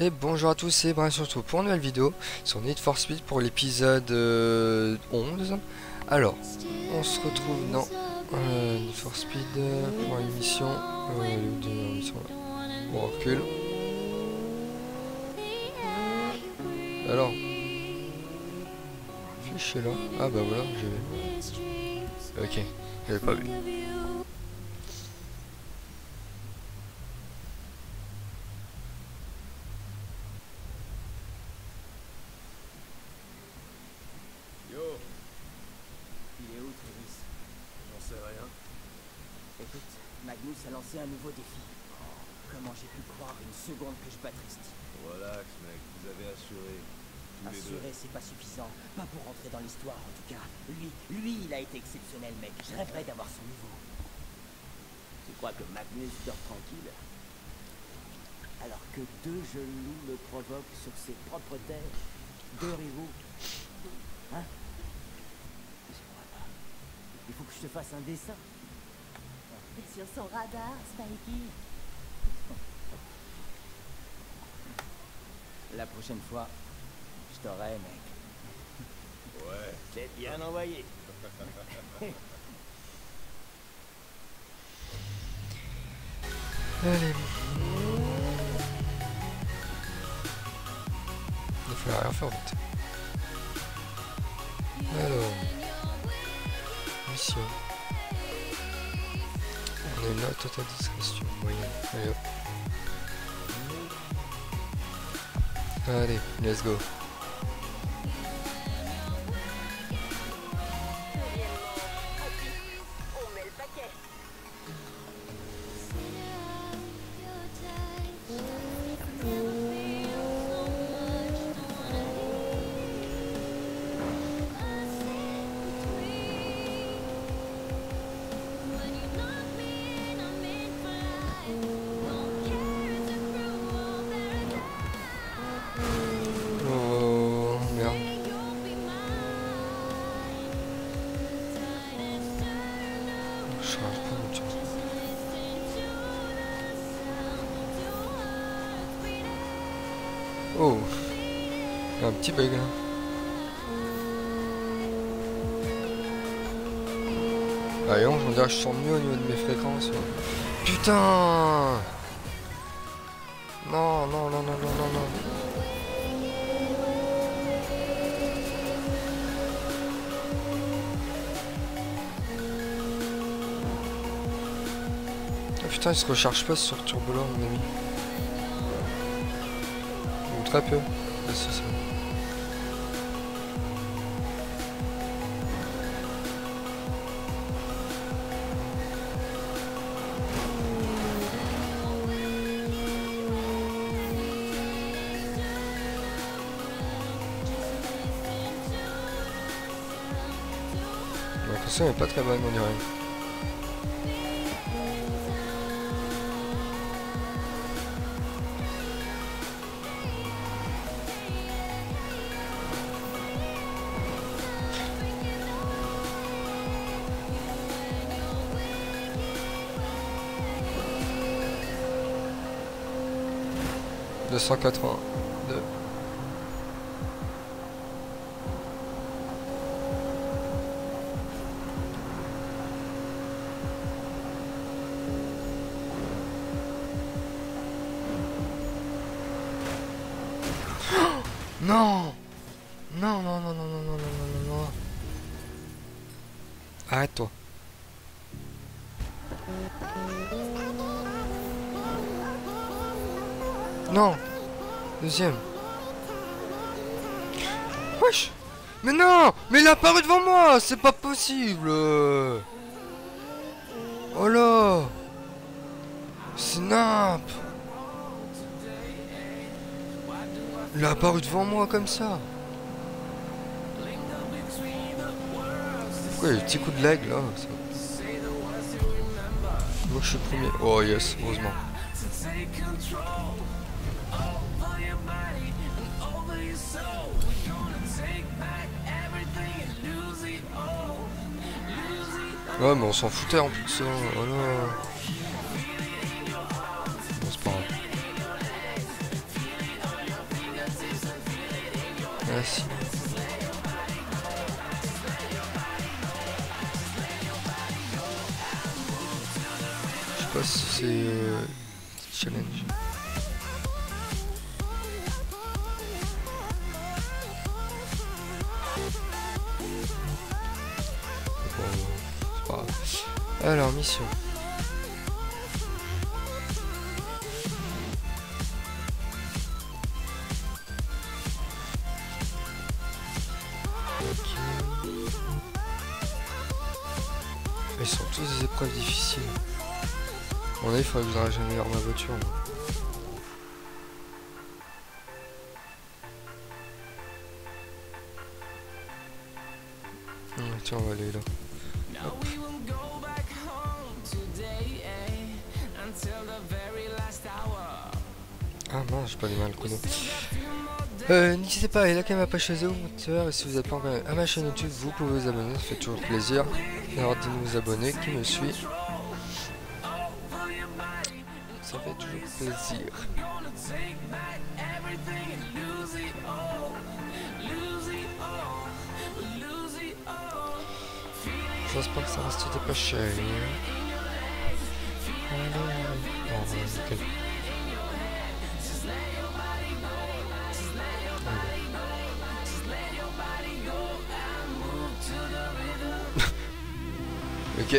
Et bonjour à tous, c'est Brian surtout pour une nouvelle vidéo sur Need for Speed pour l'épisode 11. Alors, on se retrouve dans Need for Speed pour une mission. On recule. Alors, fichier là. Ah bah voilà, j'ai vu. Ok, j'avais pas vu. Écoute, Magnus a lancé un nouveau défi. Comment j'ai pu croire une seconde que je battrais ce type? Relax, mec, vous avez assuré. Assurer, c'est pas suffisant. Pas pour rentrer dans l'histoire, en tout cas. Lui, il a été exceptionnel, mec. Je rêverais d'avoir son niveau. Tu crois que Magnus dort tranquille? Alors que deux jeunes loups le provoquent sur ses propres terres? Deux rivaux? Hein? Je crois pas. Il faut que je te fasse un dessin. Sur son radar, Spikey. La prochaine fois, je t'aurai, mec. Ouais. C'est bien envoyé. Allez. Il faut rien faire vite. Alors, mission. On a une note totale discrétion moyenne. Allez hop. Allez, let's go. Oh, il y a un petit bug là. Ah, et on dirait que je sens mieux au niveau de mes fréquences. Putain! Non, non, non, non, non, non, non. Ah, putain, il se recharge pas sur Turbo là, mon ami. Ou très peu. Ah, si, ça. L'impression n'est pas très bonne, on dirait. Deux. Non! Non, non, non, non, non, non, non, non, non. Arrête-toi. Non! Deuxième. Wesh! Mais non! Mais il est apparu devant moi! C'est pas possible! Oh là! Snap! Il a apparu devant moi comme ça! Pourquoi il y a des petits coups de lag là? Moi je suis premier. Oh yes, heureusement. Ouais, mais on s'en foutait en plus. Voilà. Bon, c'est pas grave. quoi ces challenges? Bon, c'est pas grave. Alors, mission. Ils sont tous des épreuves difficiles. À mon avis, il faudrait que j'arrête jamais ma voiture. Moi. Tiens, on va aller là. Hop. Ah mince, j'ai pas allumé le chrono. N'hésitez pas à liker ma page Facebook, et si vous n'êtes pas encore à ma chaîne YouTube, vous pouvez vous abonner, ça fait toujours plaisir d'avoir de nouveaux abonnés qui me suivent. Ça fait toujours plaisir. J'espère que ça reste pas cher. Ok.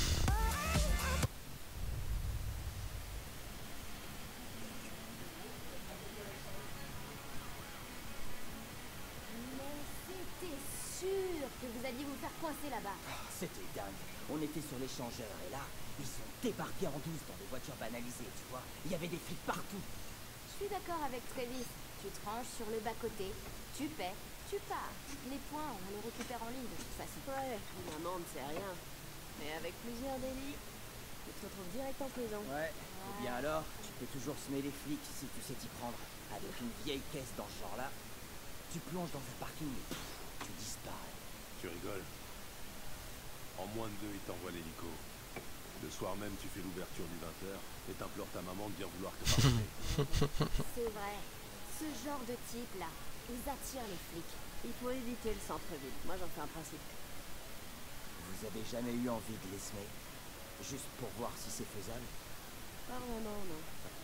Que vous alliez vous faire coincer là-bas. C'était dingue. On était sur l'échangeur et là, ils sont débarqués en douce dans des voitures banalisées, tu vois. Il y avait des flics partout. Je suis d'accord avec Travis. Tu te ranges sur le bas-côté, tu paies, tu pars. Les points, on les récupère en ligne de toute façon. Ouais, une amende, c'est rien. Mais avec plusieurs délits, tu te retrouves direct en prison. Ouais. Ou bien alors, tu peux toujours semer les flics si tu sais t'y prendre. Avec une vieille caisse dans ce genre-là, tu plonges dans un parking et tu disparais. Tu rigoles? En moins de 2, ils t'envoient l'hélico. Le soir même, tu fais l'ouverture du 20h et t'implores ta maman de bien vouloir te pardonner. C'est vrai. Ce genre de type-là, ils attirent les flics. Il faut éviter le centre-ville. Moi, j'en fais un principe. Vous avez jamais eu envie de les semer? Juste pour voir si c'est faisable? Pas vraiment, non.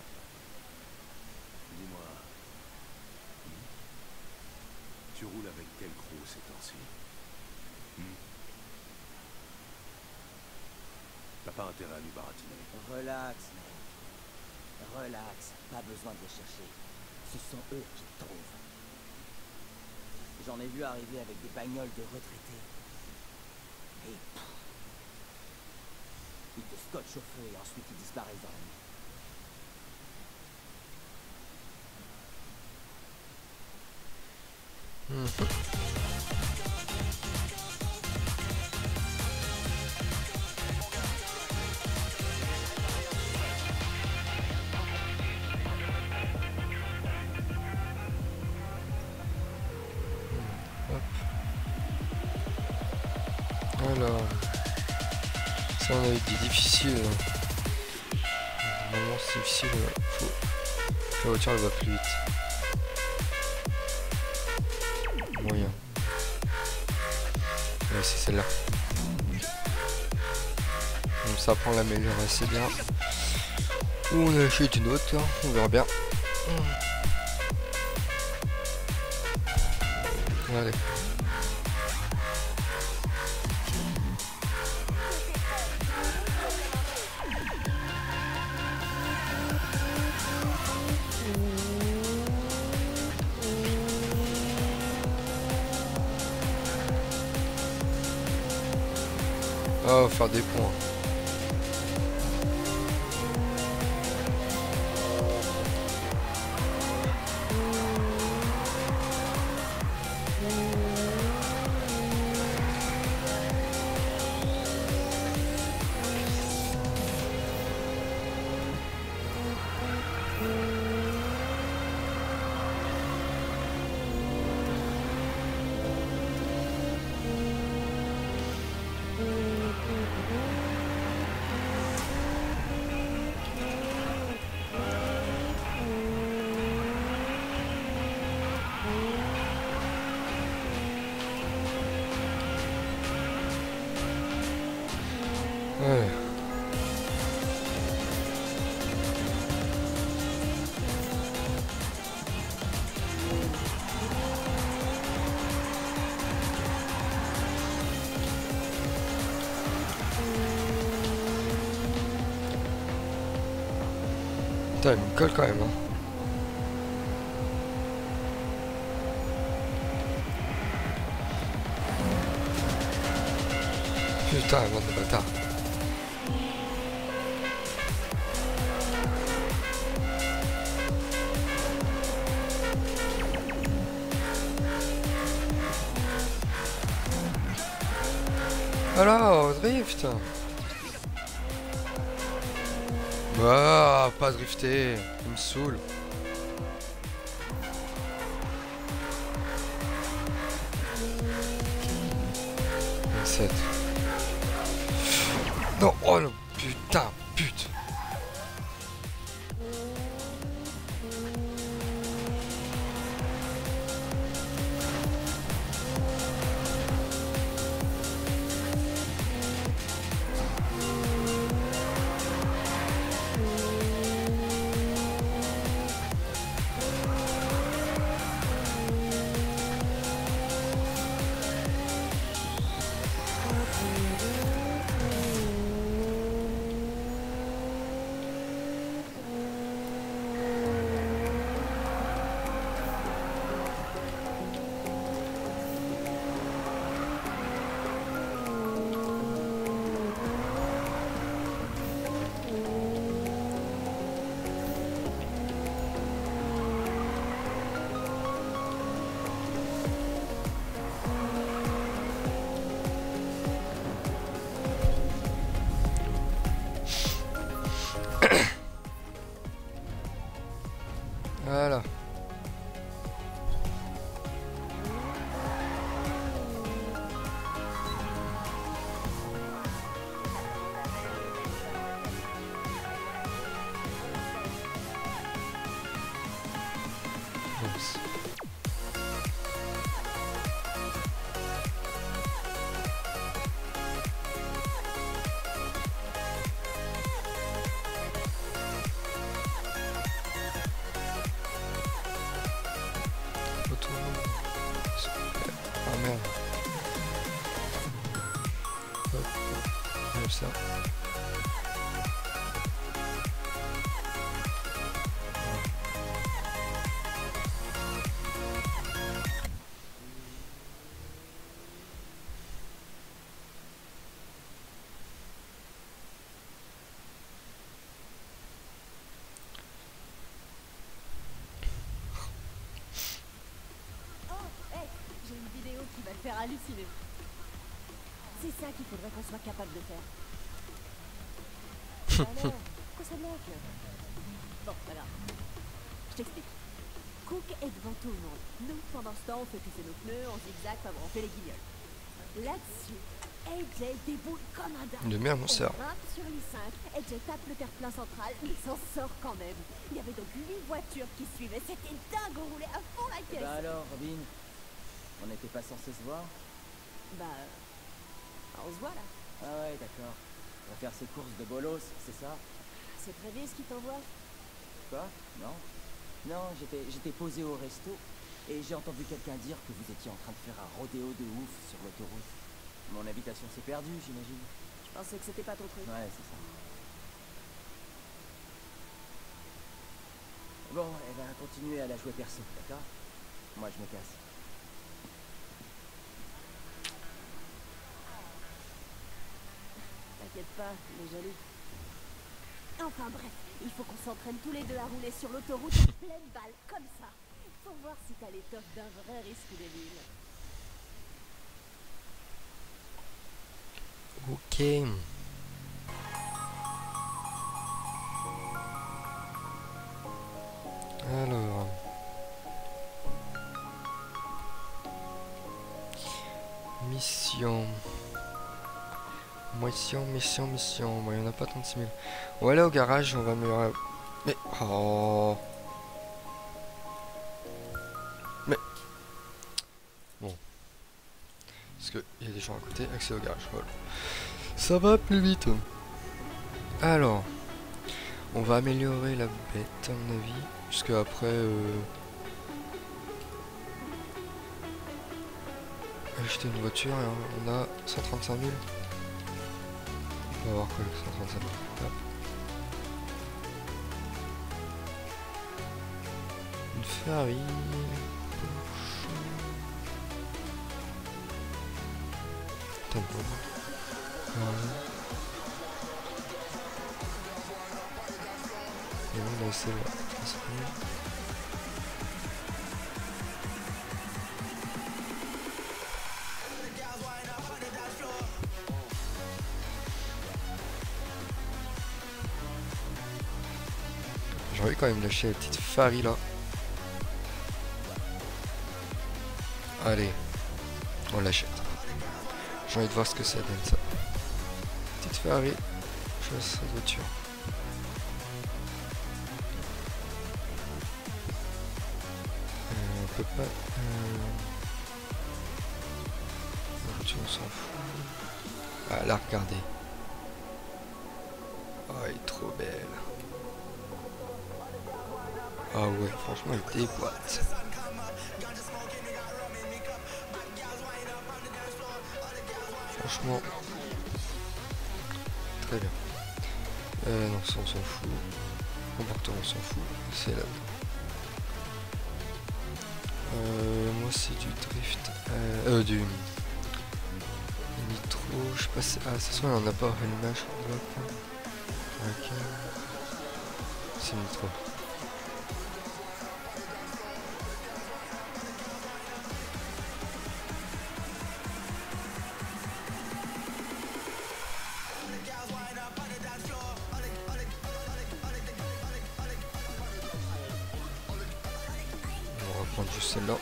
Dis-moi, tu roules avec quel gros ces temps-ci? T'as pas intérêt à lui baratiner. Relax, mec. Relax. Pas besoin de les chercher. Ce sont eux qui te trouvent. J'en ai vu arriver avec des bagnoles de retraités. Et ils te scotchent au feu et ensuite ils disparaissent dans la nuit. Alors, ça on a eu des difficiles. Normalement c'est difficile, faut que la voiture elle va plus vite. Moyen. Ouais, c'est celle-là. Donc ça prend l'améliorer assez bien. Ou on achète une autre, hein, on verra bien. Allez. Oh, faire des points. Ouais. Putain, il me colle quand même. Hein. Putain, bande de bâtards. Alors, drift. Bah, pas drifter, il me saoule. Non, oh non, putain, pute. Voilà. Oups. Ah merde. Hop. Comme ça. Qui va te faire halluciner. C'est ça qu'il faudrait qu'on soit capable de faire. Alors, quoi ça bloque? Bon, voilà. Je t'explique. Cook est devant tout le monde. Nous, pendant ce temps, on fait pousser nos pneus, on zigzag, on fait les guignols. Là-dessus, AJ déboule comme un dingue. De merde, mon sœur. On grimpe sur l'I5, AJ tape le terre-plein central, il s'en sort quand même. Il y avait donc 8 voitures qui suivaient, c'était dingue, on roulait à fond la caisse. Bah alors, Robin, on n'était pas censé se voir? Bah, on se voit là. Ah ouais, d'accord. On va faire ces courses de bolos, c'est ça? C'est Travis qui t'envoie? Quoi? Non. Non, j'étais posé au resto et j'ai entendu quelqu'un dire que vous étiez en train de faire un rodéo de ouf sur l'autoroute. Mon invitation s'est perdue, j'imagine. Je pensais que c'était pas ton truc. Ouais, c'est ça. Bon, elle va continuer à la jouer perso, d'accord? Moi, je me casse. T'inquiète pas, il est jaloux. Enfin bref, il faut qu'on s'entraîne tous les deux à rouler sur l'autoroute en pleine balle, comme ça. Pour voir si t'as l'étoffe d'un vrai risque des villes. Ok. Alors. Mission. Mission. Bon, il n'y en a pas 36 000. On va aller au garage, on va améliorer. Mais. Oh. Mais. Bon. Parce qu'il y a des gens à côté, accès au garage. Voilà. Ça va plus vite. Alors. On va améliorer la bête, à mon avis. Puisque après. Acheter une voiture et on a 135 000. On va voir quoi avec 135 000. Hop. une farine. Attends, et on va essayer là. J'ai envie quand même lâcher la petite Fari là. Allez, on l'achète. J'ai envie de voir ce que ça donne ça. Petite Fari, je laisse cette voiture. On peut pas. La voiture on s'en fout. Ah là regardez. Oh elle est trop belle. Ah ouais, franchement, il déboîte. Franchement, très bien. Non, ça on s'en fout. Comportement, on s'en fout. C'est là. Moi, c'est du drift. Du nitro. Je sais pas si. Ah, ça se voit, on n'a pas allumage. Ok. C'est nitro. On va reprendre juste celle-là.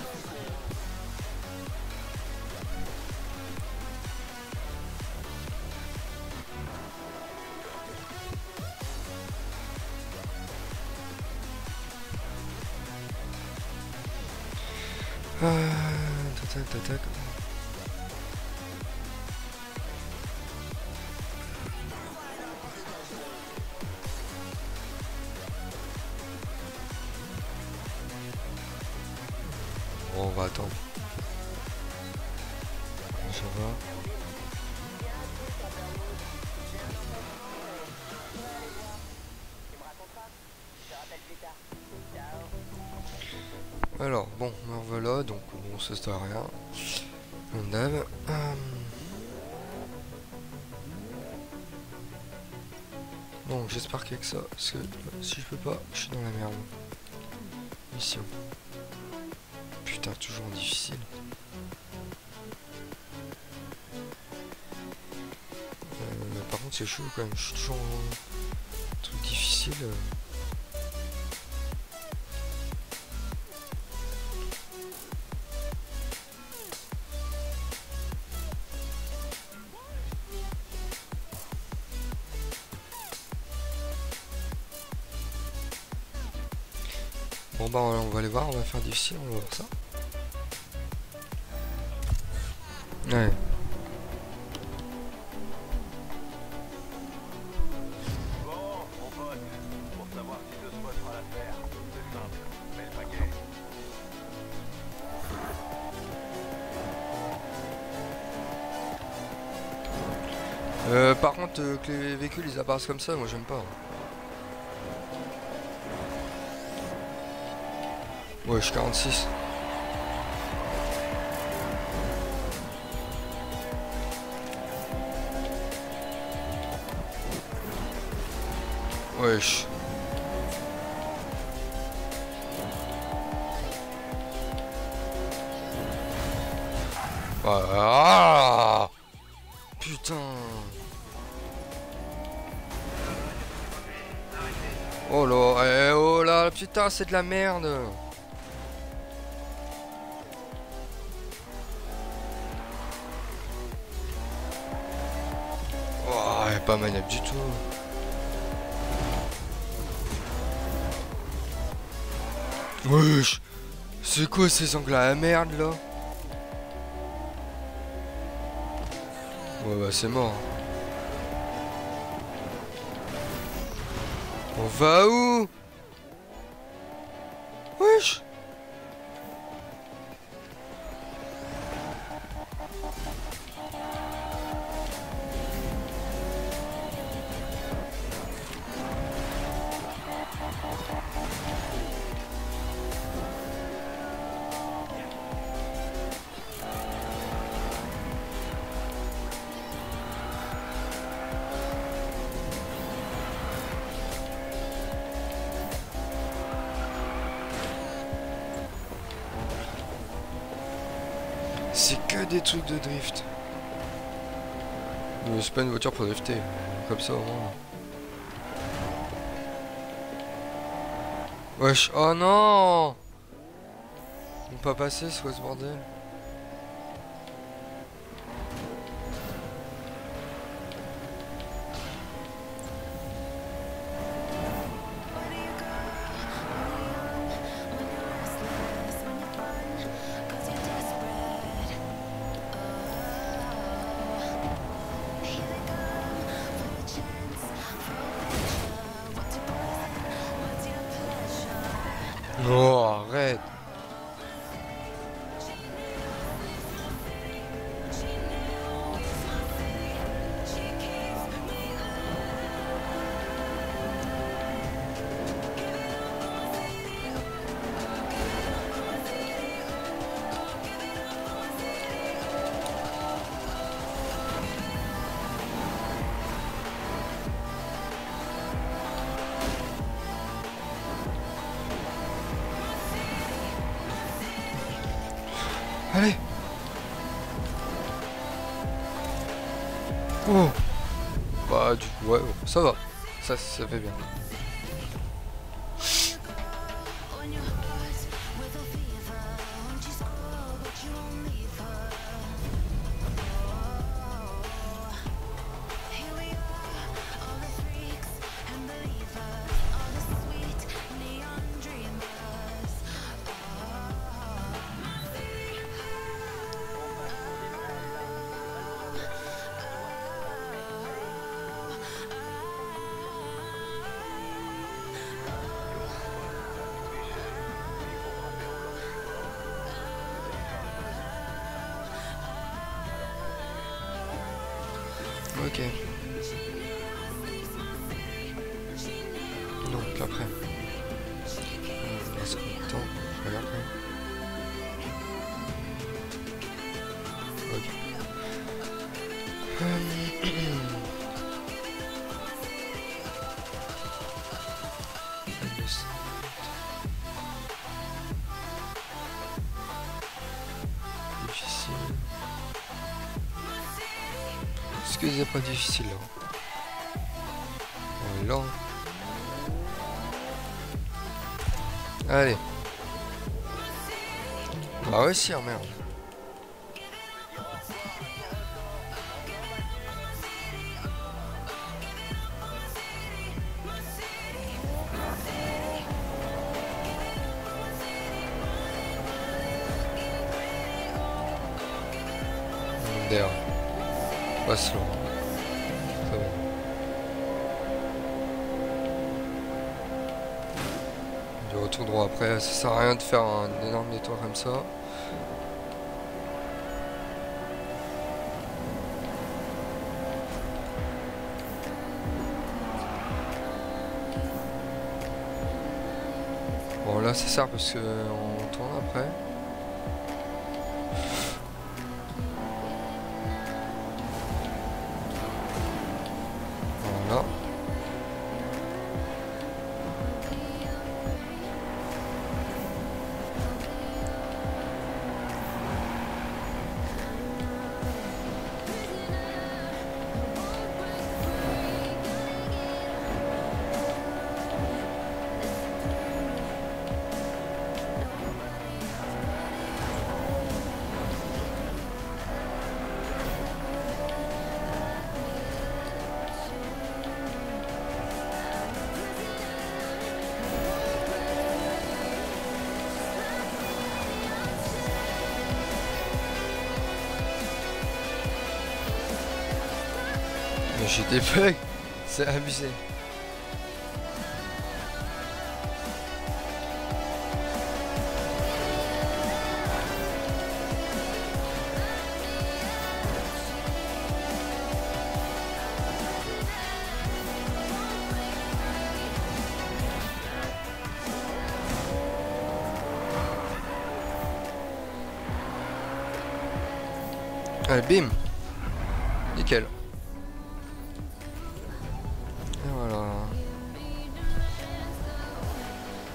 Tac. Bon, on va attendre. Ça va. Alors, bon, voilà, donc bon, ça sert à rien. On a... Bon, j'espère qu'avec ça, parce que si je peux pas, je suis dans la merde. Mission. Putain, toujours difficile. Par contre, c'est chaud quand même, je suis toujours en truc difficile. Bon bah on va aller voir, on va faire difficile, on va voir ça. Ouais. Bon, mon pote, pour savoir si ce spot fera l'affaire, c'est simple, mets le paquet. Par contre, que les véhicules ils apparaissent comme ça, moi j'aime pas. Ouais, je suis 46. Wesh. Ah putain. Oh là, oh là, putain, c'est de la merde. Oh, elle est pas maniable du tout. Wesh. C'est quoi ces angles à la merde là? Ouais bah c'est mort. On va où? Wesh. c'est que des trucs de drift. C'est pas une voiture pour drifter. Comme ça au moins. Wesh, oh non! On peut pas passer, c'est quoi ce bordel? Oh, arrête! Allez! Oh! Bah du coup, ouais, ça va. Ça fait bien. Ok. Donc après. On va se mettre le temps. Je regarde quand même. Ok. Difficile. Est-ce que c'est pas difficile là? Voilà. Allez. On va réussir, merde. D'ailleurs. Passe là. Ça va. Du retour droit après, ça sert à rien de faire un énorme détour comme ça. Bon là ça sert parce que on tourne après. Voilà. Mais j'ai des bugs, c'est abusé. Allez, bim. Nickel. Et voilà.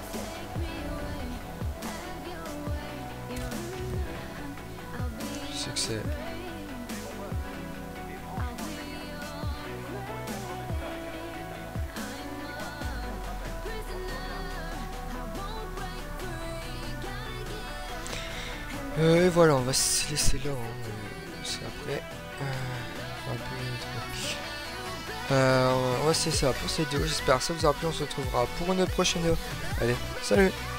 C'est Et voilà, on va se laisser là. Hein, c'est après. On va se laisser ça pour cette vidéo. J'espère que ça vous aura plu. On se retrouvera pour une prochaine vidéo. Allez, salut!